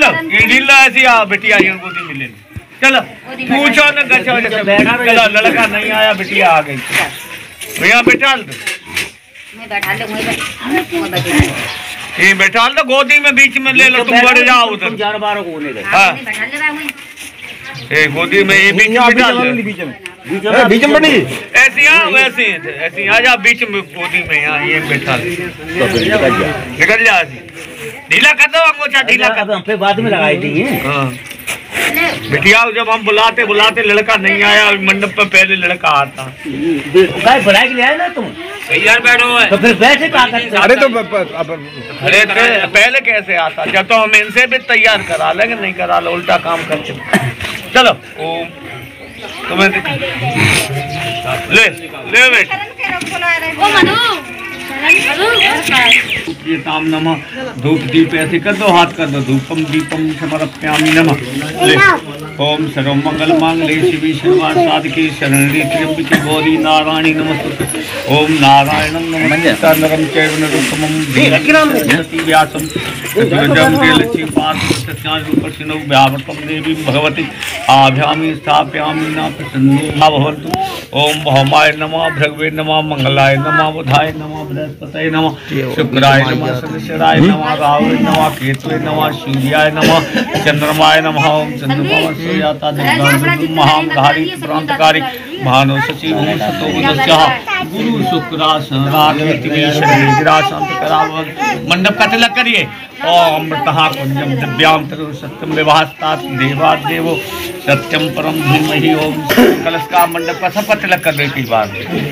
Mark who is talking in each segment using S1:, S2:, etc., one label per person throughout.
S1: चलो ये ढीला ऐसी आ बिटिया गोदी मिले चलो पूछो ना चलो लड़का नहीं आया बिटिया आ गई भैया बैठा दो ये बैठा दो गोदी में बीच में ले लो तुम बढ़ जाओ उधर गोदी में ये बीच में बीच में बनी ऐसी वैसे ऐसी आ जा बीच में गोदी में यहाँ ये बैठा निकल जा ढीला कर दो अंगोछा ढीला कर दो फिर बाद में लगाई थी बिटिया जब हम बुलाते बुलाते लड़का नहीं आया मंडप पे पहले लड़का आता
S2: बुला के ले आए ना तुम
S1: यार बैठो
S2: तो फिर वैसे
S1: अरे तो पहले कैसे आता जब तो हम इनसे भी तैयार करा लेंगे नहीं करा लो उल्टा काम करते चलो तुम्हें ले ले बेटा ताम नमः धूप दीप ऐसे कर दो हाथ कर दो धूपम दीपम समर्पयामि नमः ले ओम सर्वमंगल मांगल्ये शिवे सर्वार्थ साधिके शरण्ये त्र्यंबके गौरी नारायणी नमस्ते ओम नारायणं नमस्ते नरं चैव नरोत्तमं देवी व्यासं जगदं लक्ष्मी पार्वती रूपसिनो व्यावृतं देवी भगवती आभ्यामी स्थापयामि न प्रसन्नो भवन्तु ओम भौमाय नमः भृगवे नमः मंगलाय नमः बुधाय नमः बृहस्पतये नमः शुक्राय नमः शनिश्चराय नमः राहुवे नमः केतवे नमः सूर्याय नमः चंद्रमाय नमः ओम चंद्रमा सूर्याता महामधारी प्रांतकारी भानु सचिव सतो बुधस्यः गुरु शुक्रासन मंडप का तिलक करिए ओम अमृतः कुंजम दिव्याम तरु सत्यम विवाहस्तात् देवात् देवो सत्यम परम धीमहि ओम कलश का मंडप का सब तिलक कर देती बात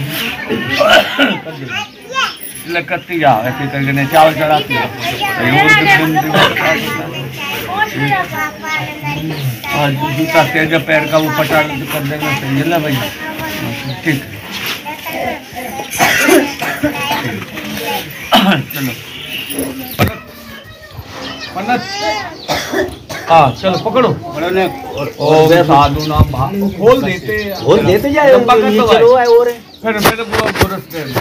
S1: तिलक करती जाओ ऐसे करके चावल चढ़ाती और जूता तेज पैर का वो पटा कर देना चाहिए ना भाई ठीक चलो हाँ चलो पकड़ो साधु नाम खोल देते जाए फिर मेरे को पुरुष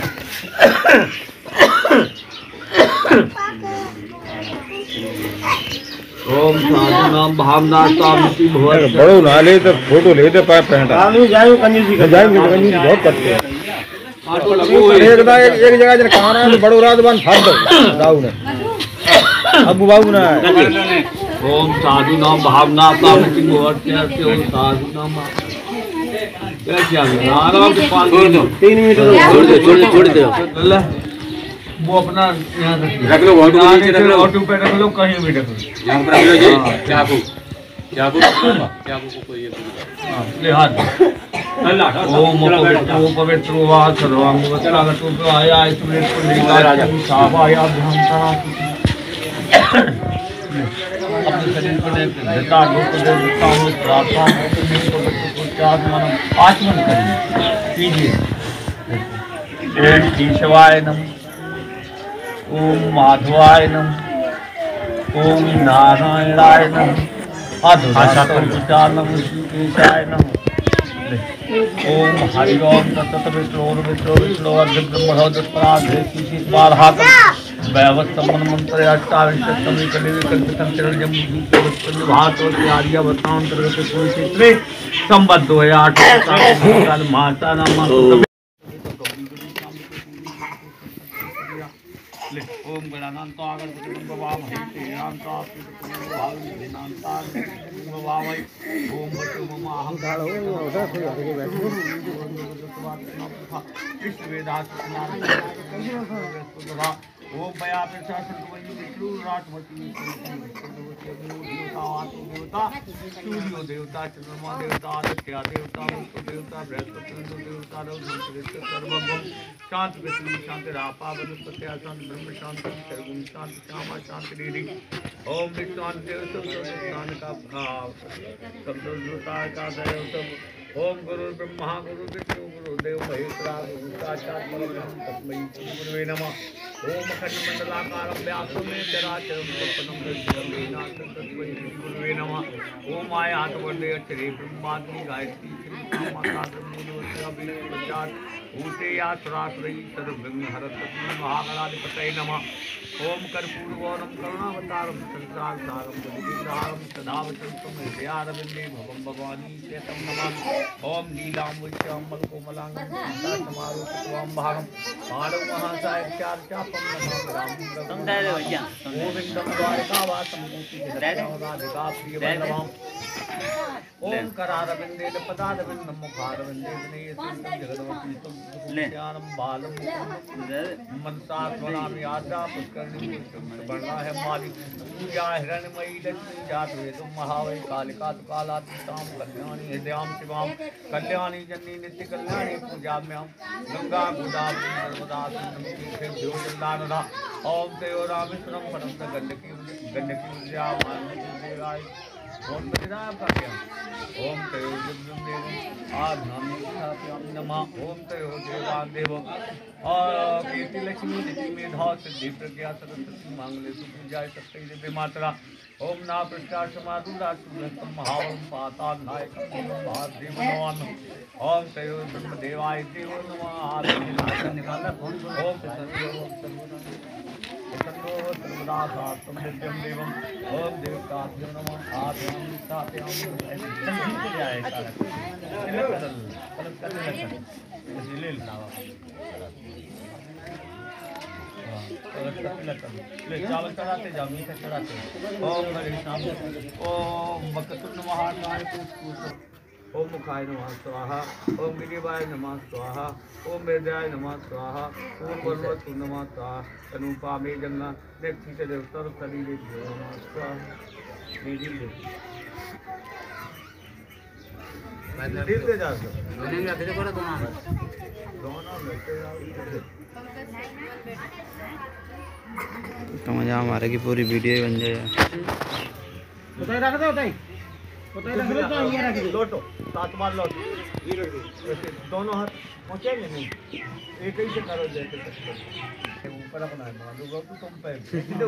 S1: ओम साधु नाम भावना सामिति भवर बड़ो ना ले तो फोटो लेते पाए पहनता जाए कन्या जी का जाएंगे कन्या जी बहुत करते हैं एक जगह जन खाना है बड़ो रात बन फाड़ दो दाऊ ने अबू बाबू ना ओम साधु नाम भावना सामिति भवर कैसे ओम साधु नाम कैसे आराम से 3 मिनट छोड़ दो वो अपना यहाँ रख लो ऑटो पे रख लो कहीं भी रख लो यहाँ पर रख लो चाकू चाकू चाकू को ये ले हाथ ओम पवित्र वा सर्वांग वचनागतो आया इसमें पुण्यराजन सावाया ध्यानता अपने शरीर को देता लोक देवता में प्रार्थना आत्मन करिए ओम केशवाय नमः ओम माधवाय नमः ओम नारायणाय नमः अधुराय नमः शिवेशाय नमः ओम हरि ओम तत्त विष्णु विष्णु ब्रह्मोदस्पराधेसी स्वाहात वैवस्तमन मंत्र अष्टाविंशतमी कलिवि कल्पितं तिरजम भातोति आर्यावतांतर्गत कुरुक्षेत्रे संवत 2008 काल माता नमः ओम गणानंतो आगर भगवान हरिते अनंतो भाव दिनांता भगवान ओम बटु मम अहंकार हो उधर से आगे बैठो इस वेदांत नाम ओम बया प्रशासन वही विष्णु राजमती देवता सूर्यो देवता चंद्रमा देवता आदित्य देवता देवता बृहस्पति देवता सर्वभम शांति पृथ्वी शांति रापा वनस्पति शांति ब्रह्म शांति सर्वगुण शांति श्यामा शांति देवी ओम विष्णु देव स्नान का शब्दोता का दैव ओम गुरु ब्रह्मा गुरु विष्णु गुरु देव महेश्वरा गुरु साक्षात् परब्रह्म तस्मै गुरुवे नमः ओम अखंड मंडलाकारं व्याप्तं में चराचरं स्वप्नं दर्शनं तस्मै गुरुवे नमः ओम आयात वन्दे अक्षरे ब्रह्माग्नि गायत्री श्री माता ब्रह्मोदय ऊते यात्राश्रयी सर्वगंग हरत महागणाधिपतये नमः। ओम कर्पूरगौरम करुणावतारम संसार सारम बुद्धिविहारम सदा वसंतम हृदयारविंदे भवम भवानी चेतम नमामि। ओम नीलांबुजाम्बल कोमलांगं समारोपितवाम भागम पादौ महासायक्षार चापम नमामि रामं गोविंदम द्वारकावासं गोपीजनराधिका प्रियवल्लभम्। ओम करारविंदे पदारविंदम मुखारविंदे विनयसं जगदवती ज्ञानम बालम मनसा स्वनामि आद्रा पुष्करणी बड़ा है मालिक पूजा हिरण्यमयी लक्ष्मी जात वेदम महावै कालिका कालातीताम कल्याणी हृदयाम शिवाम कल्याणी जननी नित्य कल्याणी पूजाम्याम गंगा गोदावरी नर्मदा सिंधु जलदानदा। ओम तयो रामेश्वरम परम गंडकी विद्या देवाय ओम बलिराम का क्या ओम तयो देवम आधाम नमः। ओम तयो देवान देव और कीर्ति लक्ष्मी निधि मेधा सिद्धि प्रज्ञा सरस्वती मांगले पूजाय सत्य दिव्य मात्रा। ओम ना पृष्ठा समारूढ़ा सुरतम महावम पाता नायकम महादेव नमः। ओम तयो ब्रह्मदेवाय देव नमः आदि निकाला सर्वदासात्म नित्यम देवम। ओम देवताभ्यो नमः आद्यं सात्यं संगीत जाए चावल चढ़ाते जाओ मीठा चढ़ाते। ओम हरे श्याम ओम वक्रतुंड महाकाय ओम मुखाय नमः स्वाहा। ओम गिरिवाय नमः स्वाहा। ओम वेद्याय नमः स्वाहा। ओम परमवतु नमः स्वाहा। तनुपा मे जन्ना नेक्षित देवतर शरीरे नमः स्वाहा। मेरी ले मैं दिल दे जा मैंने तेरे पर दोनों लेते जाओ
S3: तो मजा हमारे की पूरी वीडियो बन जाए।
S2: बताइए रख दो बताइए
S1: लोटो 7 बार लोटो ऐसे दोनों हाथ पहुंचेंगे नहीं एक ही से करो जैसे ऊपर अपना मान लो तो तुम पे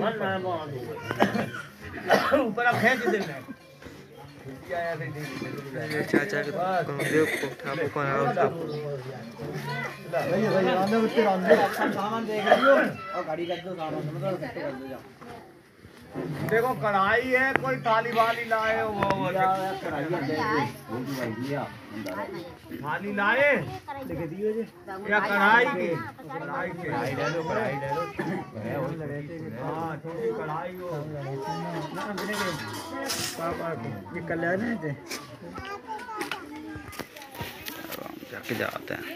S1: ऊपर आप खींच देना क्या ऐसे देख
S3: चाचा को ठाकुर को
S2: भैया अंदर उसके अंदर सामान देख लियो और गाड़ी कर दो सामान मतलब कर दो जाओ।
S1: देखो कढ़ाई है कोई थाली वाली लाए वो थाली लाए या कढ़ाई की कढ़ाई डालो हाँ छोटी कढ़ाई हो
S2: कल्याण
S3: जाके जाते हैं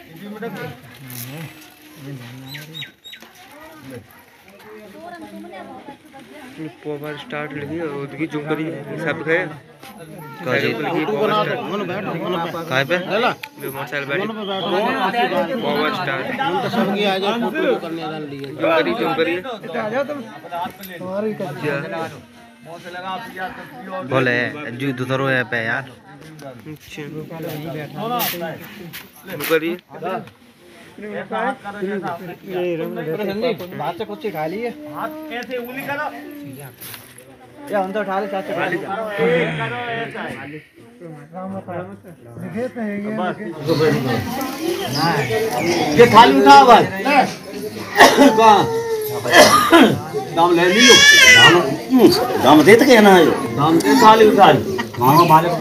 S3: पावर स्टार्ट लगी और उसकी जूम करी सब गए लगी पावर स्टार्ट कहाँ पे मोटरसाइकिल बैठी पावर स्टार्ट
S2: सब की आ जाए फोटो करने वाला लिए
S3: जूम करी बोले जो दूसरो है पे यार करिए
S2: बात से कुछ खा लिए
S1: हाथ कैसे उंगली करो
S2: या अंदर उठा ले चाचा खा लीजिए
S1: ये थाली उठाओ भाई कहाँ दाम ले लियो
S2: दाम देते क्या ना
S1: दाम दे थाली उठा
S2: हाँ भाले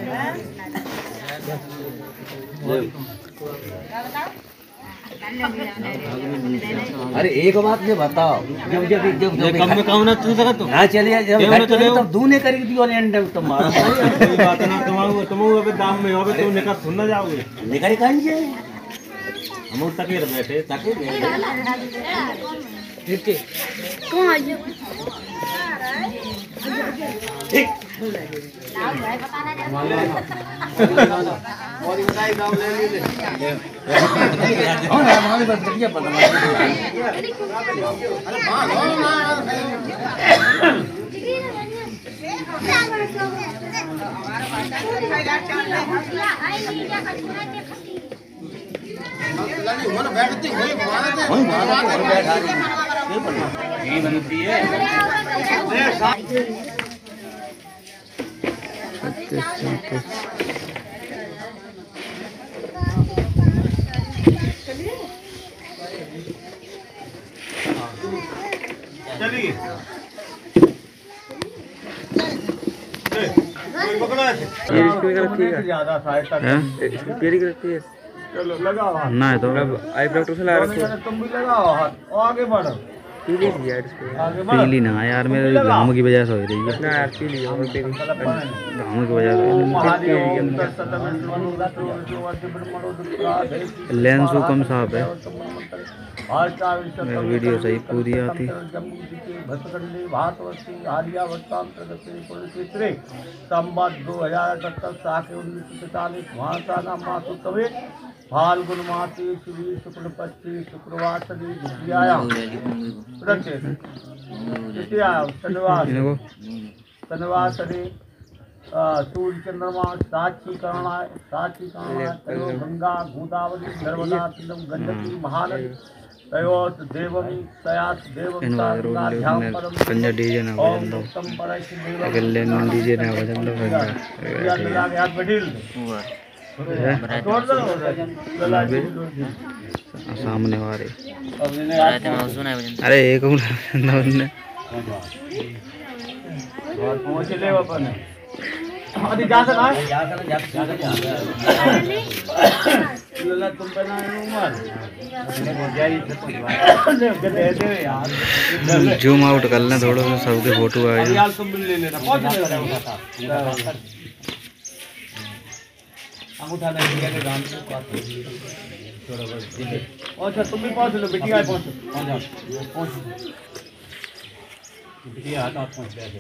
S2: अरे एक बात ये बताओ जब कम में कम ना तू सकत तो हां चलिए जब तब दूने करी दी और एंड तुम्हारा कोई बात ना तुम अबे दाम में होवे तो निकल सुन ना जाओगे निकल काई जे हम तक बैठे ताकि ठीक है कौन आ गया ठीक
S1: और बताई दाम ले ले
S2: और हमारे पास बढ़िया पता
S1: अरे मां बनती है चलिए पकड़ो ऐसे ज्यादा सहायता चलो लगाओ हाथ
S3: ना है तो आई डॉक्टर से ला रखो
S1: तुम भी लगाओ हाथ और आगे बढ़ो
S3: पीली थी यार
S1: आगे बढ़ो
S3: पीली ना यार मेरे घाम की वजह से हो रही है ना यार पीली हो पीली घाम की वजह से लेंस कम साफ है वीडियो सही पूरी आती
S1: संवत 2078 साके 1945 महासाना मासु कवे फाल्गुन मासी श्री शुक्ल पक्षी शुक्रवासरी द्वितीयायाम शनिवासरे सूर्य चंद्रमा साक्षी करणाय गंगा गोदावरी नर्मदा तिलम गंडकी महानदी तयोत देवम तयात देवम
S3: पंजा डीजे ना बजन दो अगर लेन डीजे ना बजन दो
S1: हाथ बढ़िल
S3: सामने वाले अरे एक उन्होंने
S1: पहुंच ले अपन अभी जा सकता है लला तुम बना उमर
S3: जूम आउट कर लें थोड़ा सा सबके फोटो आए
S1: यार तुम भी ले लेना पहुंच ले अंगूठा नहीं दिया के गांव को थोड़ा बस अच्छा तुम भी पहुंच लो बिटिया पहुंचो पहुंच बिटिया हाथ पहुंच गए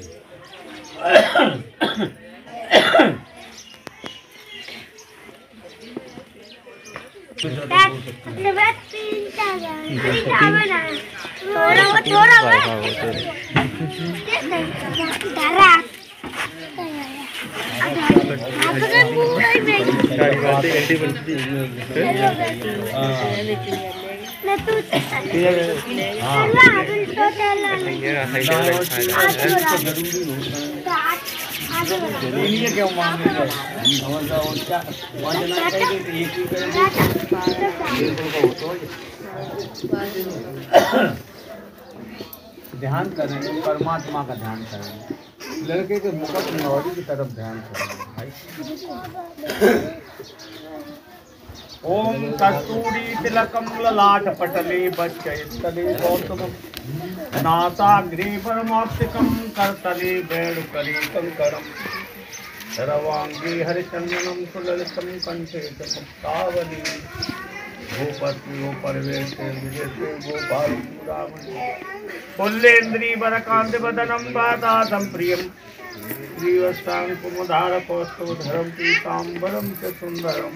S1: ध्यान करें परमात्मा का ध्यान करें लड़के के मुकुट नौरी की तरफ ध्यान करें भाई ओम कस्तूरी तिलकम ललाट पटले बच्चले गौतम नासाग्रे परमाप्तिकम करतले वेणुकरे कंकरम सर्वांगे हरिचंदनम सुललितम कंठे च मुक्तावली भूपति परवेशे विजयते गोपाल रामणी पुल्लेन्द्री वरकांत वदनम वादादम प्रियम श्रीवत्सां कुमुदार कौस्तुभधरम पीतांबरम च सुंदरम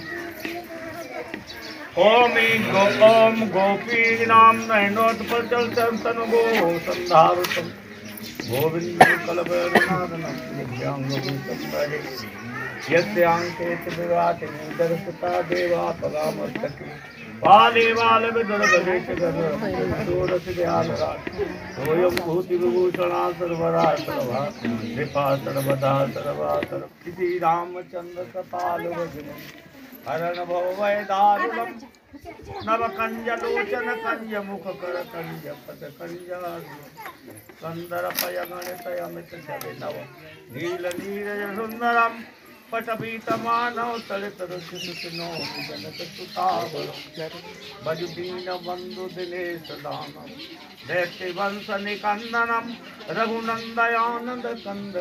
S1: ओम गोपी नाम नयनोत्पल चंदन गो संधारुतम गोविंद कलभरनादनम नित्यांगभूतम्भजे यस्यांके च विराटे दर्शिता देवा पदामस्तके पाले बाल विदर्भे च गणोरस दयालराज सोयं भूति विभूषणा सर्वरा सर्वा कृपा सर्वदा सर्वा श्री रामचंद्र कपाल वजन हरण भव वै दारुणम नव कंज लोचन कंज मुख कर कंज पद कंजा कंदर पय गणित अमित जवे नव नील नीरज सुंदरम पटपीतमानव तलित रुचिनो जनक सुतावर भज दीन बंधु दिनेश दानम दैत्य वंश निकंदनम रघुनंदयानंद कंद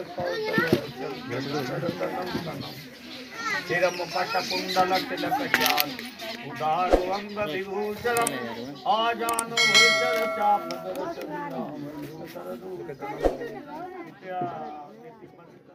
S1: कौशल चिरम पट कुंडल तिलक चाल उदारो अंग विभूषणम आजानो भूषण चाप दर्शन नाम